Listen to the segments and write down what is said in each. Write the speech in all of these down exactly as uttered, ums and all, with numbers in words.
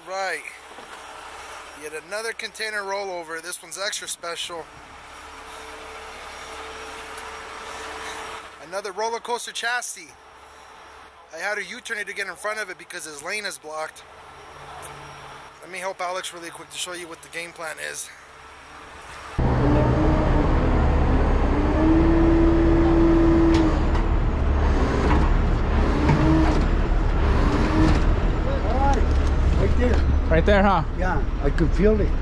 Right, yet another container rollover. This one's extra special. Another roller coaster chassis. I had to U-turn it to get in front of it because his lane is blocked. Let me help Alex really quick to show you what the game plan is. Right there. Right there, huh? Yeah, I could feel it.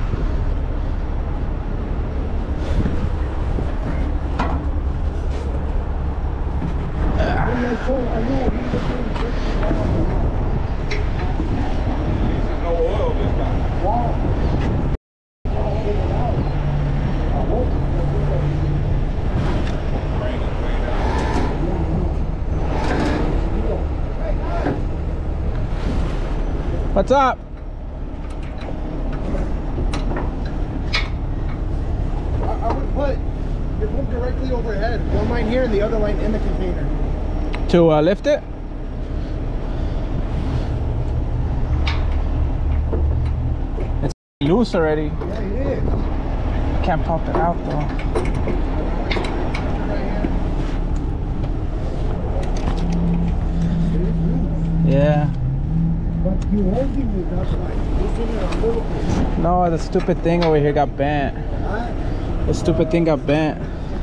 What's up? I, I would put your boom directly overhead. One line here and the other line in the container. To uh, lift it? It's loose already. Yeah, it is. Can't pop it out though. Yeah. But you holding it, that's right. Loosen it a little bit. No, the stupid thing over here got bent. Huh? The stupid thing got bent.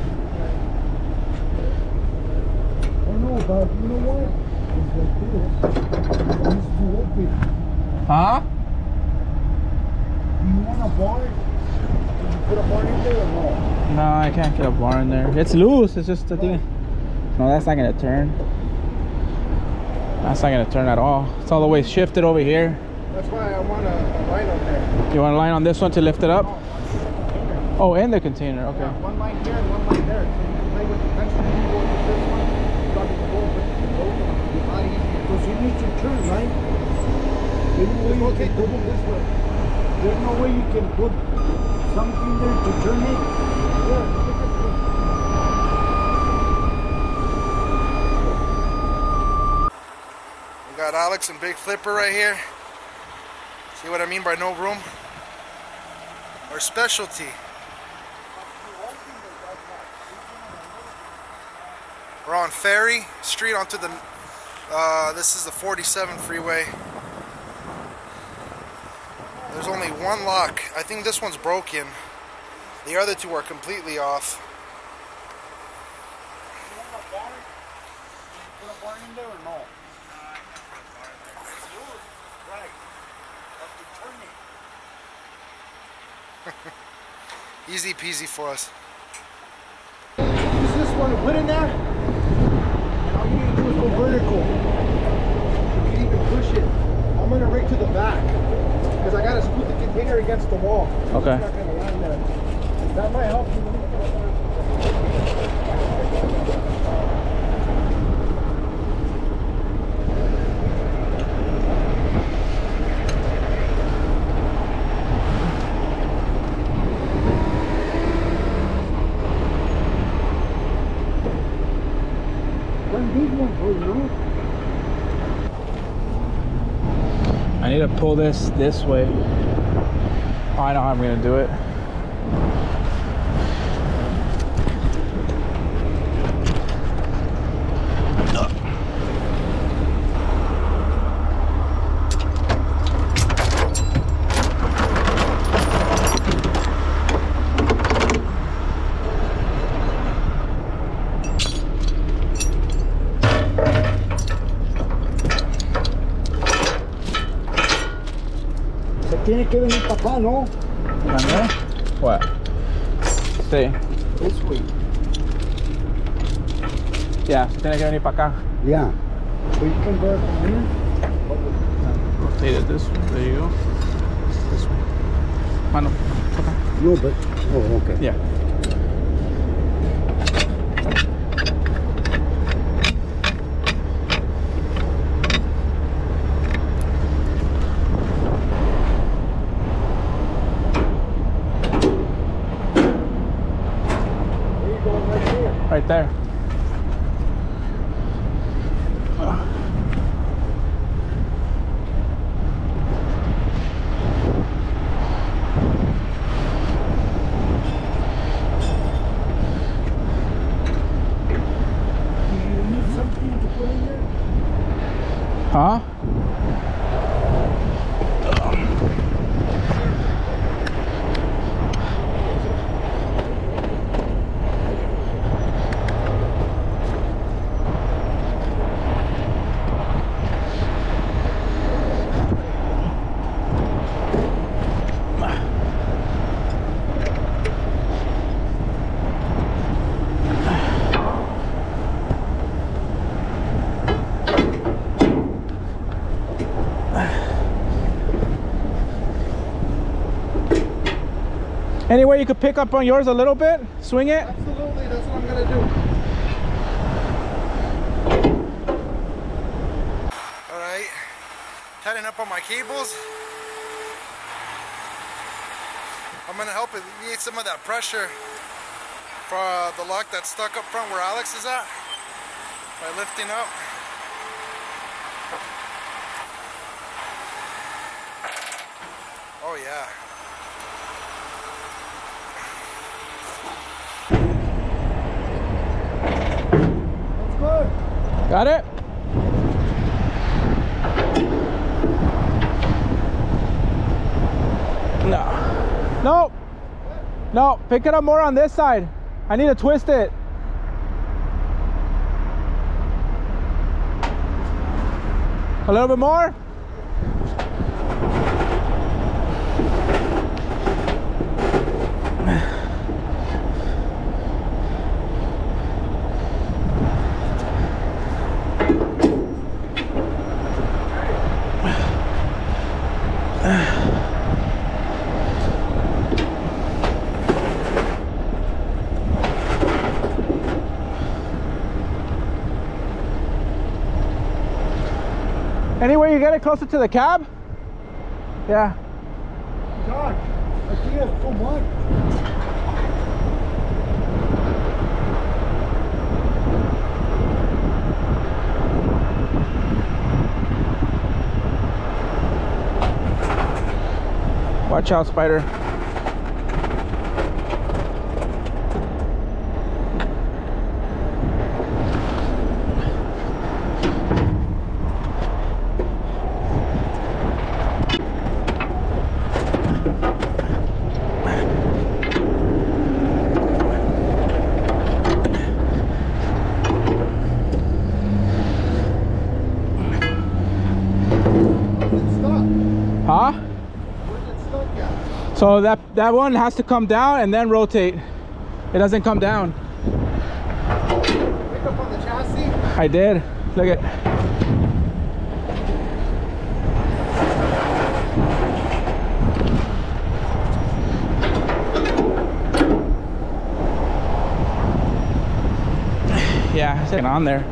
Oh no, but you know what? It's like this. It's too open. Huh? Do you want a bar? Can you put a bar in there or no? No, I can't get a bar in there. It's loose. It's just the thing. No, that's not gonna turn. That's not gonna turn at all. It's all the way shifted over here. That's why I want a, a line up there. You want a line on this one to lift it up? No, Oh, in the container. Okay. yeah, one line here and one line there. So you can play with the pencil. You go with this one. You got to go with the rotor. It's not easy. Because you need to turn, right? There's no way you can go this way. There's no way you can put something there to turn it. Yeah. Got Alex and Big Flipper right here. See what I mean by no room? Our specialty. We're on Ferry Street onto the, uh, this is the forty-seven freeway. There's only one lock. I think this one's broken. The other two are completely off. You want a bar? Can you put a bar in there or no? Easy peasy for us. Use this one, put in there, and all you need to do is go vertical. You can even push it. I'm gonna rig to the back because I gotta scoot the container against the wall. Okay. It's not gonna land there. That might help you. I need to pull this this way. Oh, I know how I'm gonna do it. Tiene que venir para acá, ¿no? ¿Mandé? What? Sí. This way. Yeah, tiene que venir para acá. Yeah. So you can go from here. Rotate it this way. There you go. This way. Mano. Okay. No, but oh, okay. Yeah. Right there. Any way you could pick up on yours a little bit? Swing it? Absolutely, that's what I'm gonna do. Alright, tighten up on my cables. I'm gonna help alleviate some of that pressure for uh, the lock that's stuck up front where Alex is at by lifting up. Oh yeah. That's good. Got it? No. Nope. No, pick it up more on this side. I need to twist it. A little bit more. Any way you get it closer to the cab? Yeah. Gosh, I think that's too much. Watch out, Spider. Huh? Where's it stuck at? So that that one has to come down and then rotate. It doesn't come down. Pick up on the chassis? I did. Look at. Yeah, it's on there.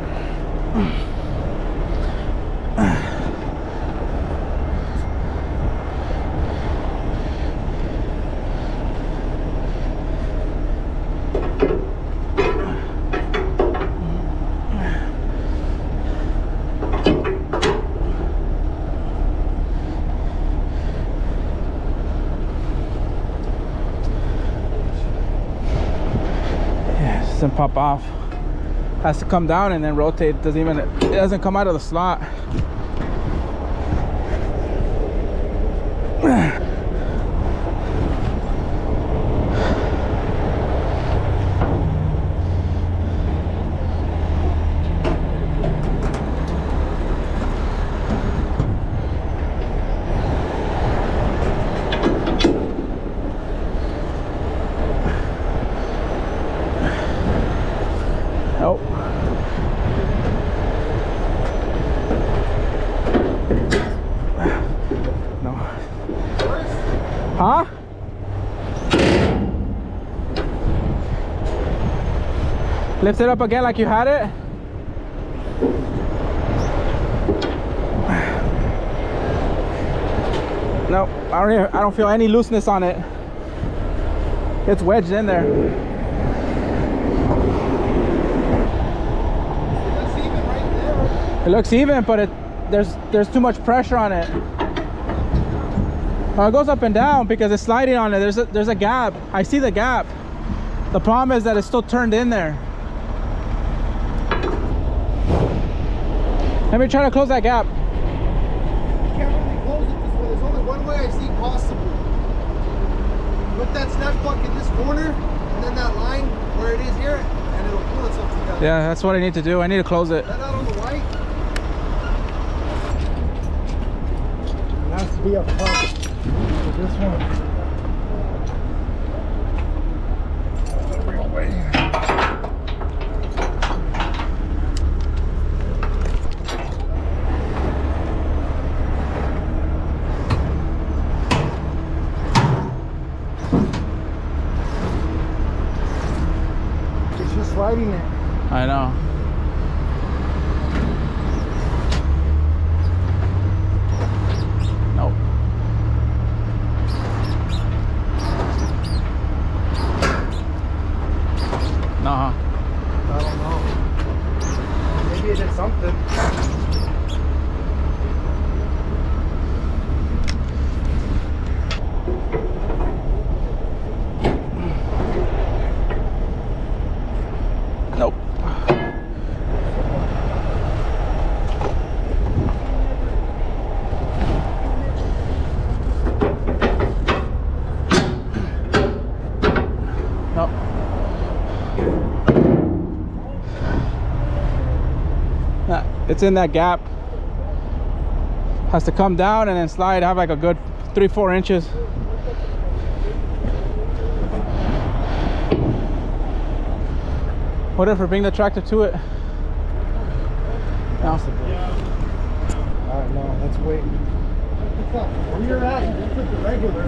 Doesn't pop off. Has to come down and then rotate. Doesn't even, it doesn't come out of the slot. Nope. No. Huh? Lift it up again like you had it. Nope. I don't even, I don't feel any looseness on it. It's wedged in there. It looks even, but it there's there's too much pressure on it. Well, it goes up and down because it's sliding on it. There's a there's a gap. I see the gap. The problem is that it's still turned in there. Let me try to close that gap. You can't really close it this way. There's only one way I see possible. Put that snap buck in this corner, and then that line where it is here, and it'll pull itself together. Yeah, that's what I need to do. I need to close it. That out on the white. It has to be up top for this one. fighting it. I know. Nope. Nah. I don't know. Maybe it did something. Nope. Nope. Nah, it's in that gap. Has to come down and then slide. Have like a good three, four inches. Whatever, bring the tractor to it. No. Alright, no, let's wait. Where you're at, you just took the regular.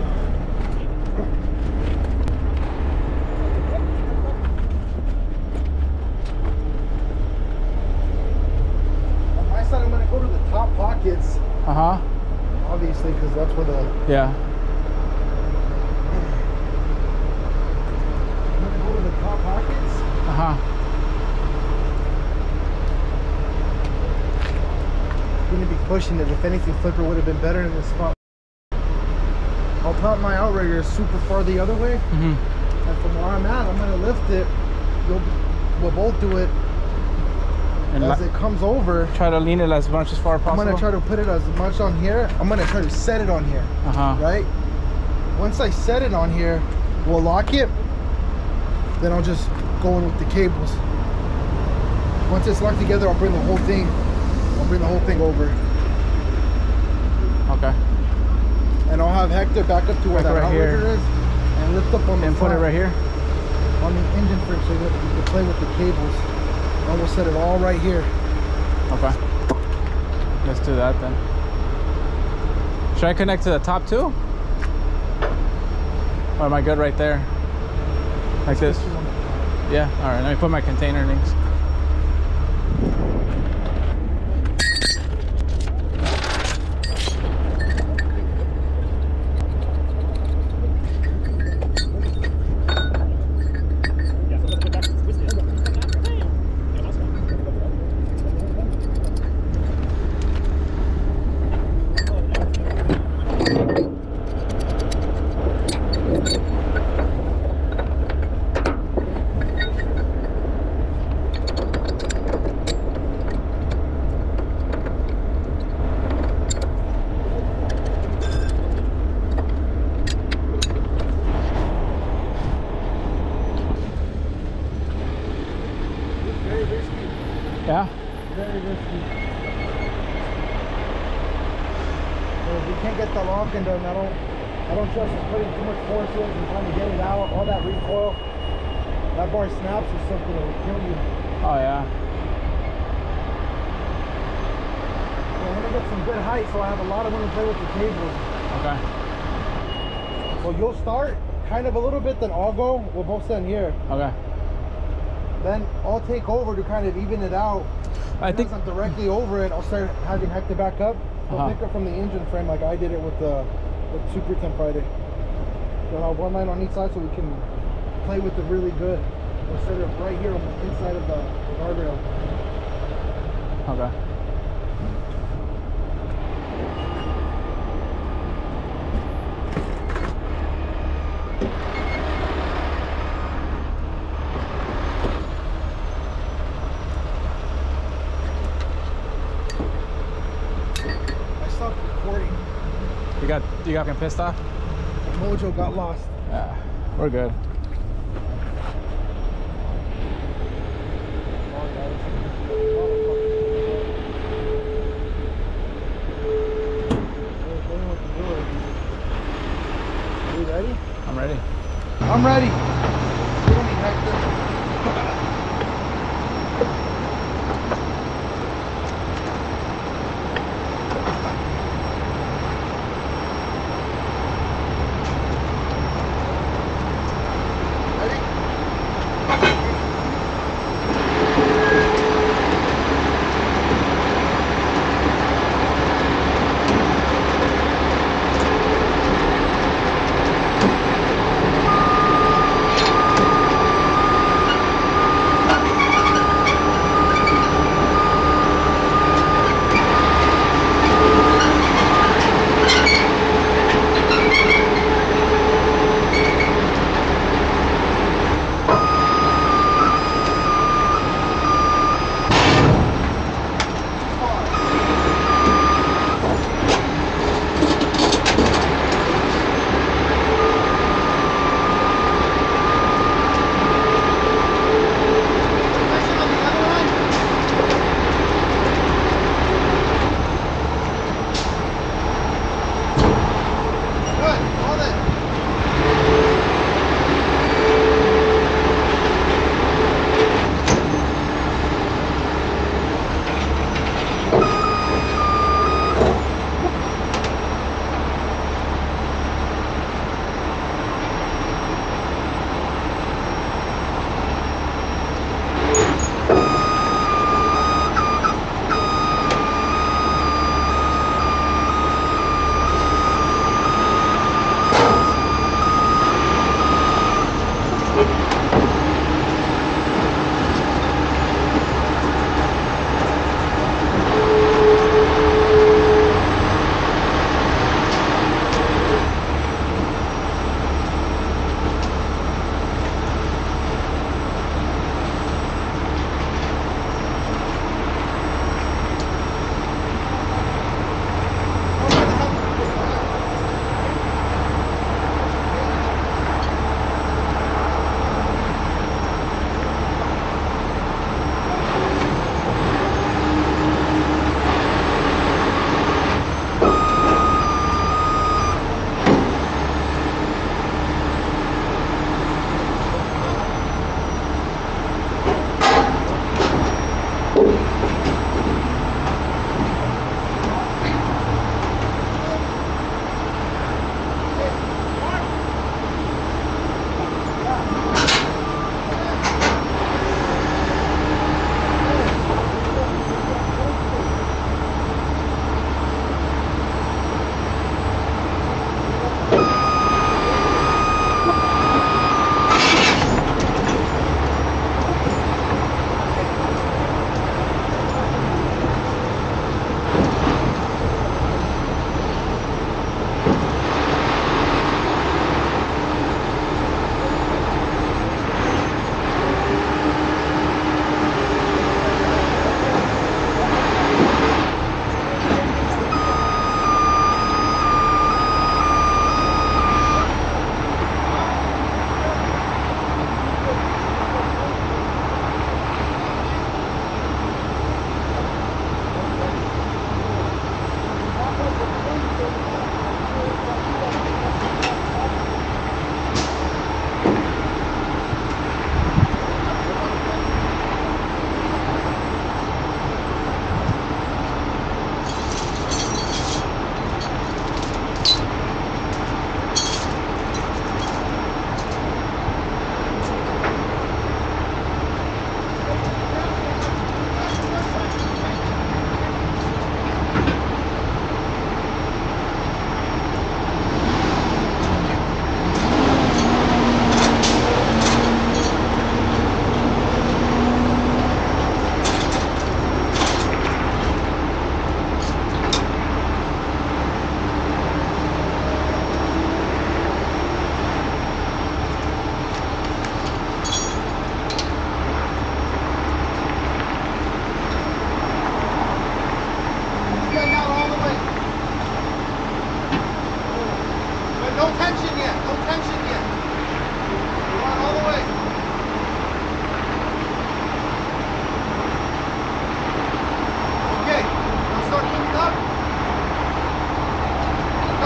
On my side, I'm going to go to the top pockets. Uh huh. Obviously, because that's where the... Yeah. I'm going to go to the top pockets. Uh huh. Going to be pushing it. If anything, flipper would have been better in this spot. I'll top my outrigger is super far the other way. Mm-hmm. And from where I'm at, I'm going to lift it. You'll, we'll both do it. And as it comes over, try to lean it as much as far as possible. I'm going to try to put it as much on here. I'm going to try to set it on here. Uh-huh. Right? Once I set it on here, we'll lock it. Then I'll just go in with the cables. Once it's locked together, I'll bring the whole thing. I'll bring the whole thing over. Okay. And I'll have Hector back up to where Back that right outrigger here. is and lift up on the And put it front, right here. on the engine frame, so that you can play with the cables. And we'll set it all right here. Okay. Let's do that then. Should I connect to the top too? Or am I good right there? Like this? Yeah, all right, let me put my container links. Yeah? Very risky. So if we can't get the lock and done, I don't, I don't trust us putting too much force in and trying to get it out. All that recoil, that bar snaps or something, it will kill you. Oh yeah. So I'm gonna get some good height, so I have a lot of room to play with the cables. Okay. So you'll start kind of a little bit, then I'll go. We'll both stand here. Okay. Then I'll take over to kind of even it out. I think I'm directly over it, I'll start having Hector back up. He'll Uh-huh. pick up from the engine frame like I did it with the with Super ten Friday. We'll have one line on each side so we can play with it really good. We'll set it right here on the inside of the, the guardrail. Okay. You got you got me pissed off? Mojo got lost. Yeah, we're good. Are you ready? I'm ready. I'm ready. Feel me, Hector.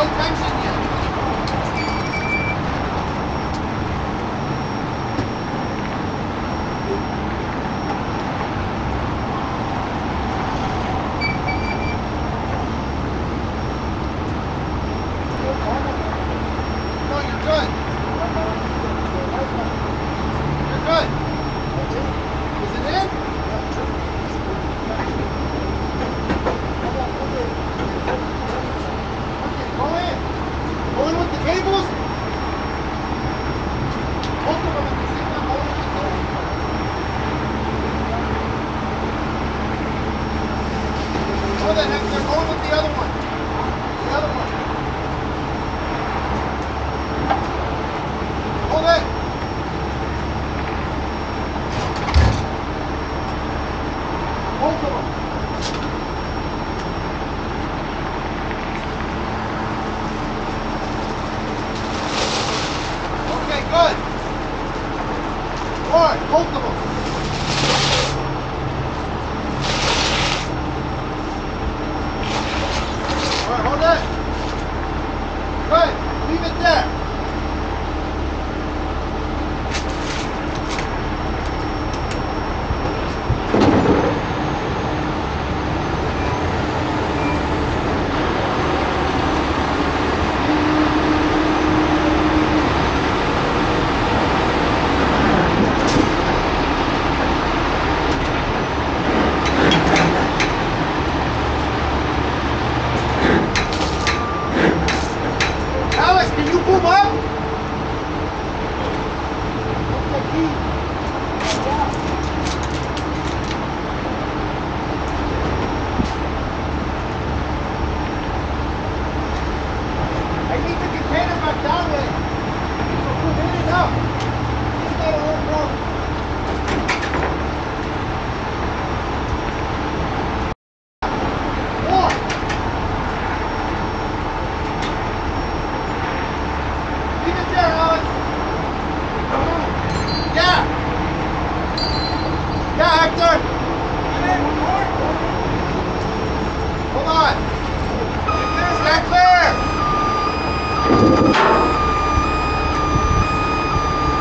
tension yet. No, you're good. You're good. Is it in? Okay, go in. Go in with the cables. Both of them at the same time. Hold it. Oh, then they're going with the other one. The other one. Hold it. Both of them. Okay, good. All right, both of them. All right, hold it. Good. Leave it there. Alex, can you move up? I need the container back down there. So move in and up. It's not a whole problem. One. Leave it there, Alex. Yeah. Yeah, Hector. Hold on. Stand clear.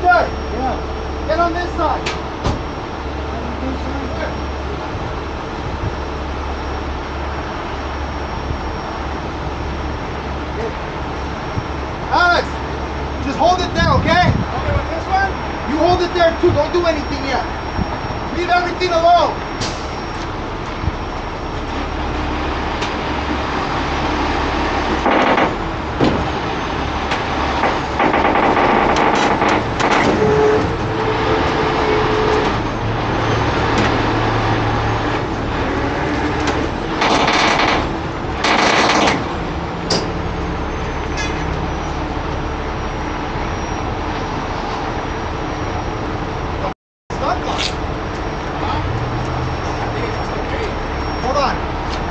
good. Yeah. Get on this side. On this side. Okay. Alex, just hold it there, okay? Okay, with this one? You hold it there too. Don't do anything yet. Leave everything alone. Hold on.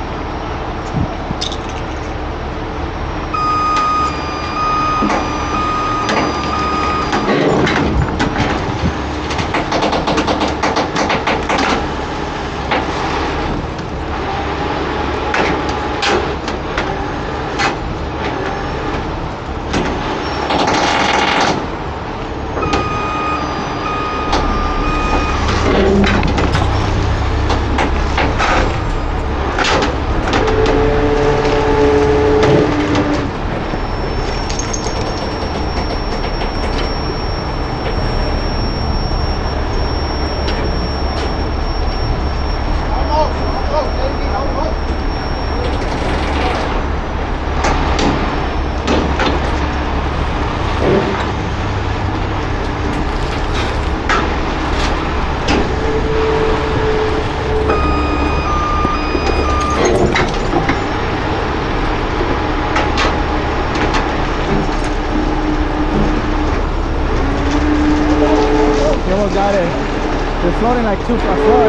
Got it. They're floating like two a foot.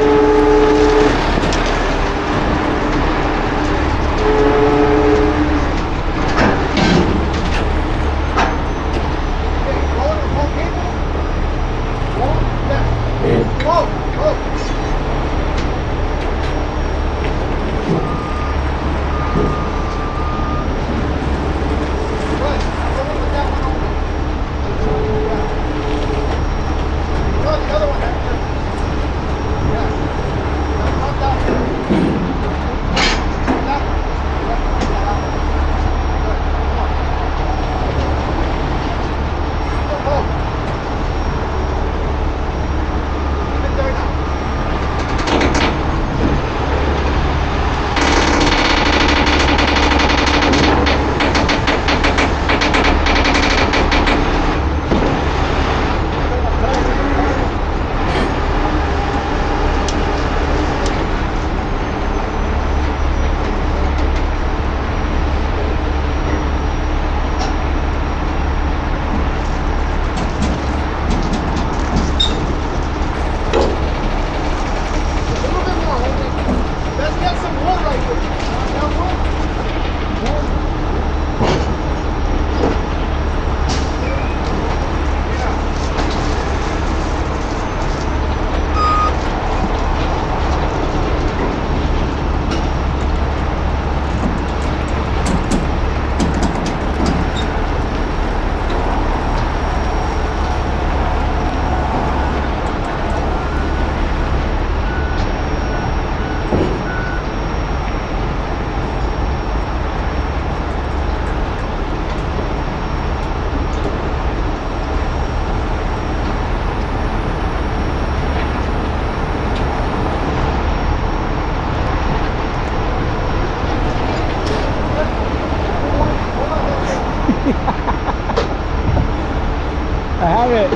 I have it.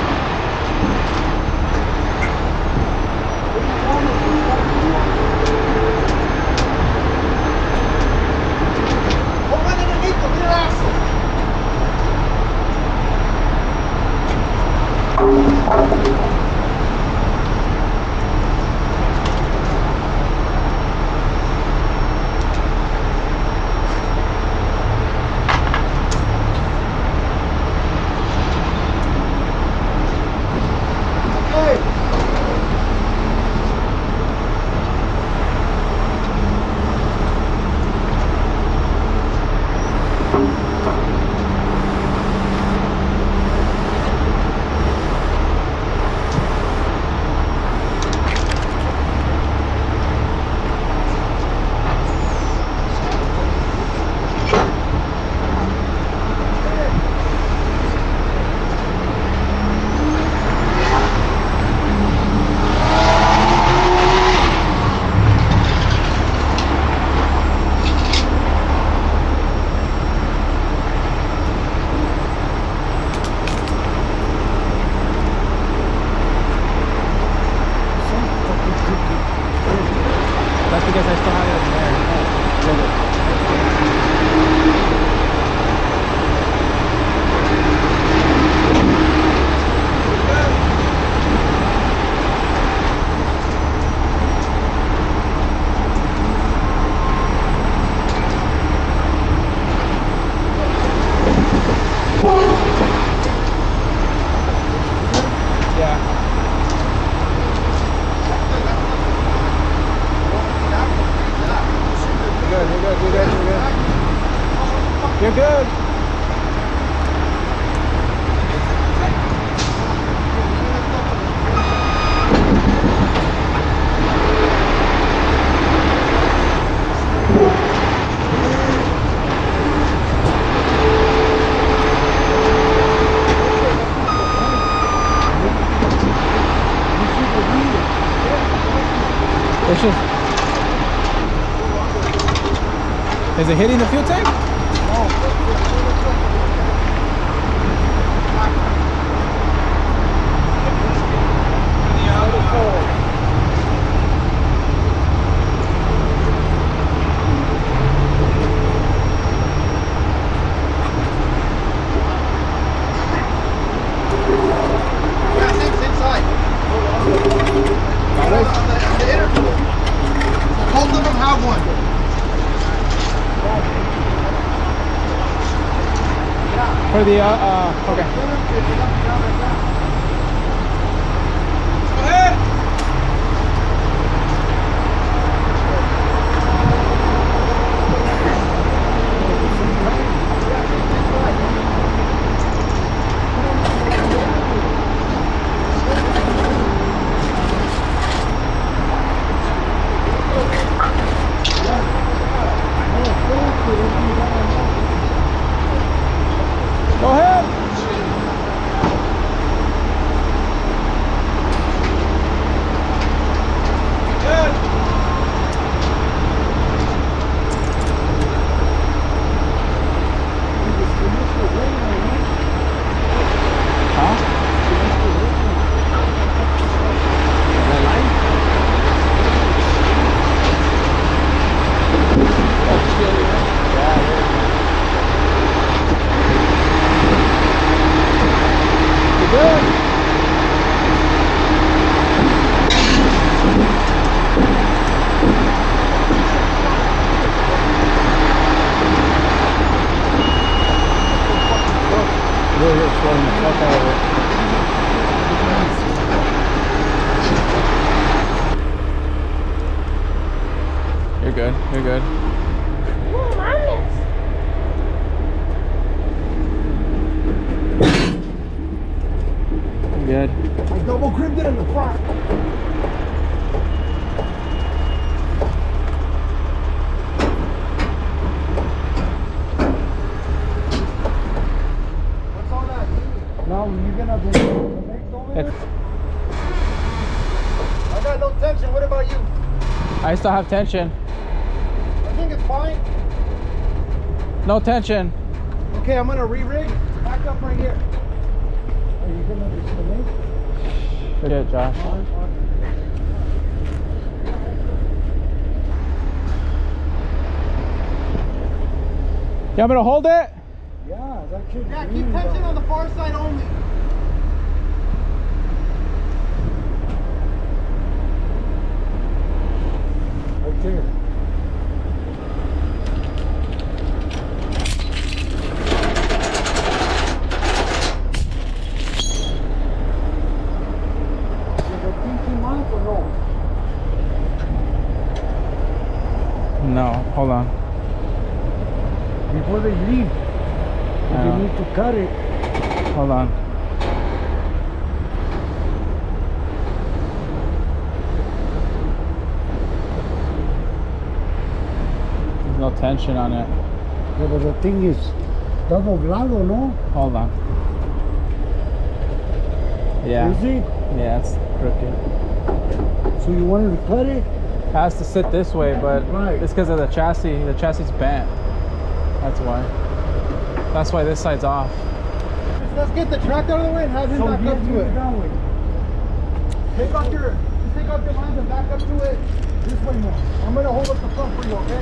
Open underneath the rear axle. It's just... Is it hitting the fuel tank? For the, uh, uh, okay. Go ahead. Go ahead. Good. Huh? That light? That's good. Yeah, yeah. Good. Really is slowing the fuck out of it. You're good. You're good. Good. I double crimped it in the front. What's all that? Now you're gonna do the next over? I got no tension. What about you? I still have tension. I think it's fine. No tension. Okay, I'm gonna re-rig. Back up right here. Are you gonna do something? Good, Josh. You want me to hold it? Yeah, that should. Yeah, keep tension on the far side only. Right there. No, hold on. Before they leave, Uh, you need to cut it. Hold on. There's no tension on it. Yeah, but the thing is, está doblado, no? Hold on. Yeah. Is it? Yeah, it's crooked. So you wanted to cut it? It has to sit this way, but Right. it's because of the chassis. The chassis is bent. That's why. That's why this side's off. Let's get the track out of the way and have him So back you up to do it. that way. Take off your, just take off your lines and back up to it. This way more. I'm gonna hold up the front for you, okay?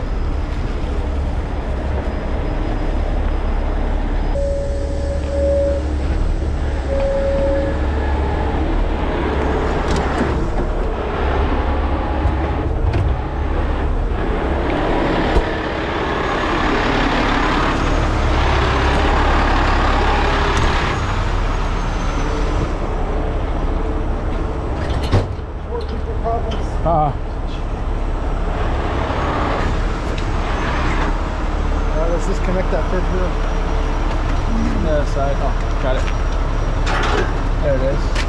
Uh, Alright, let's disconnect that first wheel. the other side. Oh, got it. There it is.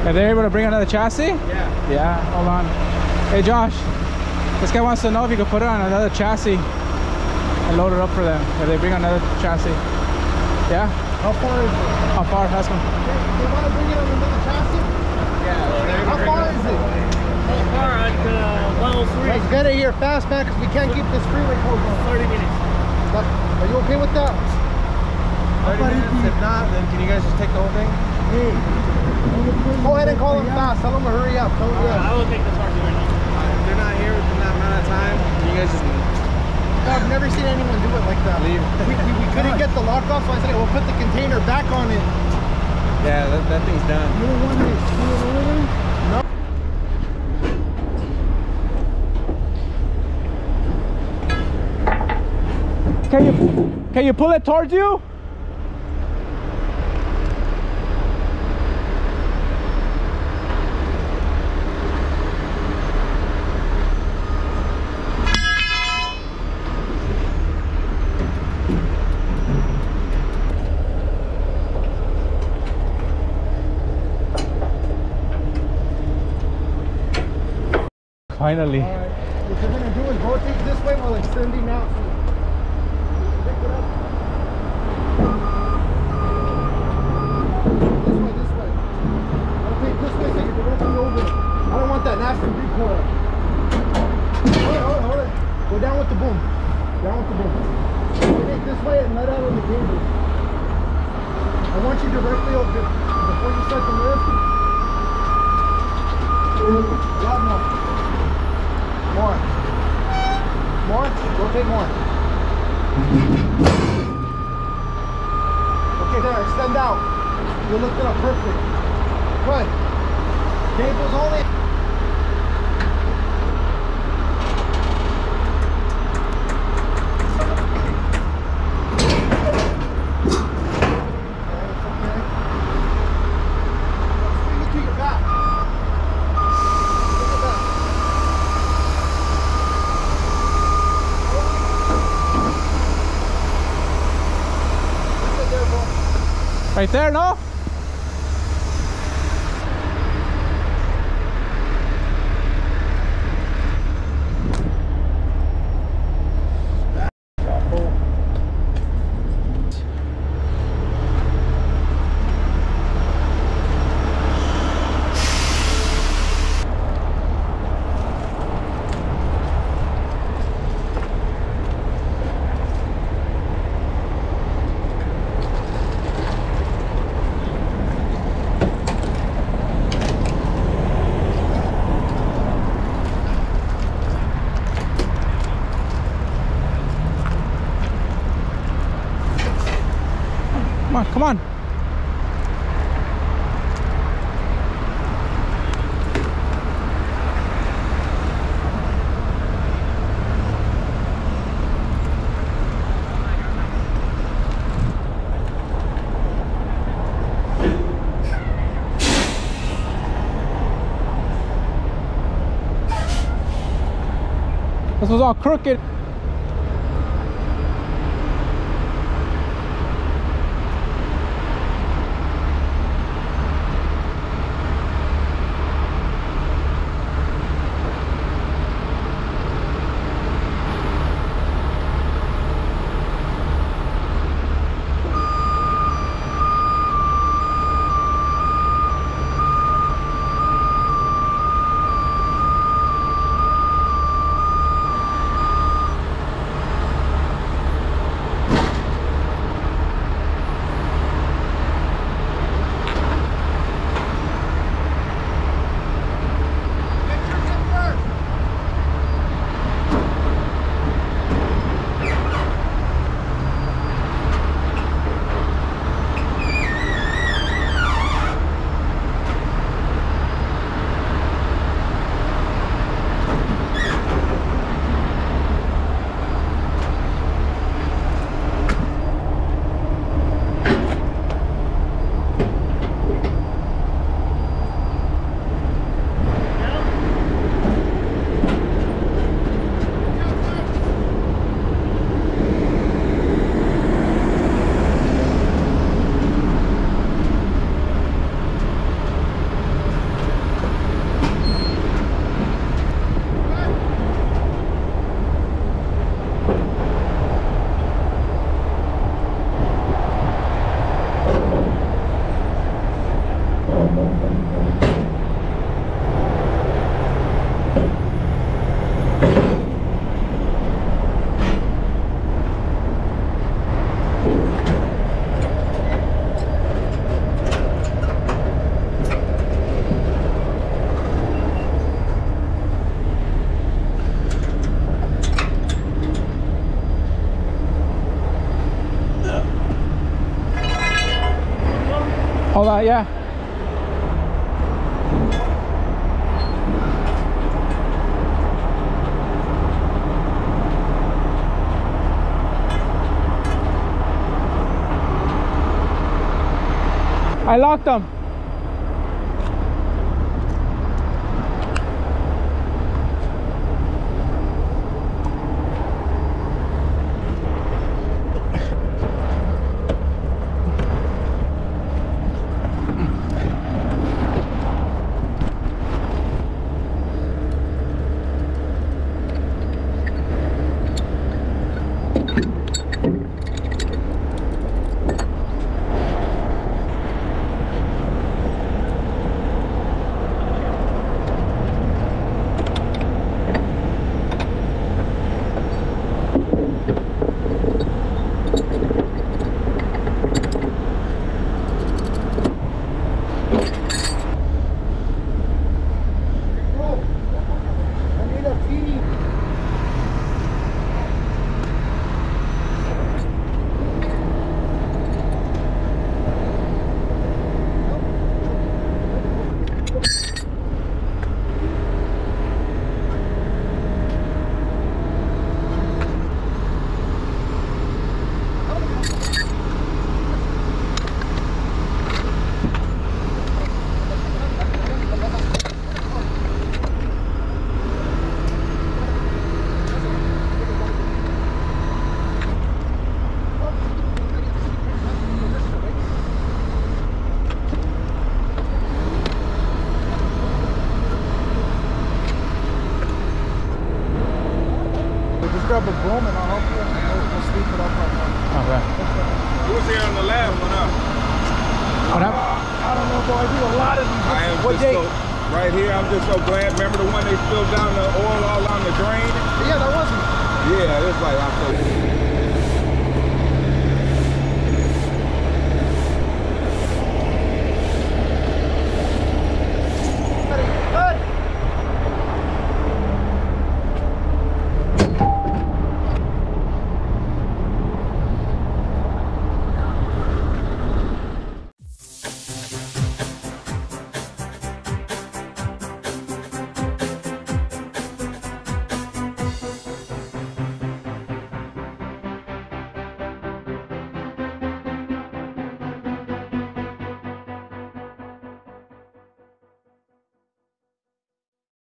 Are they able to bring another chassis? Yeah. Yeah, hold on. Hey Josh, this guy wants to know if you could put it on another chassis and load it up for them. If they bring another chassis. Yeah? How far is it? How far? Ask him. They want to bring it on another chassis? Yeah. How far is it? How far at uh, level three? Let's get it here fast, man, because we can't keep this freeway closed on. thirty minutes. Are you okay with that? thirty minutes. If not, then can you guys just take the whole thing? Hey. Go ahead and call them fast. Tell them to hurry up. Tell them to hurry I up. will take the charger right now. Uh, if they're not here within that amount of time, can you guys just No, I've never seen anyone do it like that. leave? We, we, we couldn't get the lock off, so I said, we'll put the container back on it. Yeah, that, that thing's done. You don't want it. You don't want it? No. Can you can you pull it towards you? Finally. All right. What you're going to do is rotate this way while extending out. Pick it up. This way, this way. Rotate this way so you're directly over it. I don't want that nasty recoil. Hold it, hold it, hold it. Go down with the boom. Down with the boom. Rotate this way and let out on the cable. I want you directly over it. Before you start to lift. A lot more. More. More? Rotate more. Okay, there, extend out. You lift it up perfect. Good. Cable's only. Right there, no? Come on, come on. This was all crooked. All that, yeah. I locked them. Grab a broom and I'll help you. We'll, we'll sweep it up right now. Okay. Who was here on the last one up? What happened? I don't know, bro. I do a lot of these. I am What just day? so, right here, I'm just so glad. Remember the one they spilled down the oil all on the drain? Yeah, that wasn't. Yeah, it's like I'm so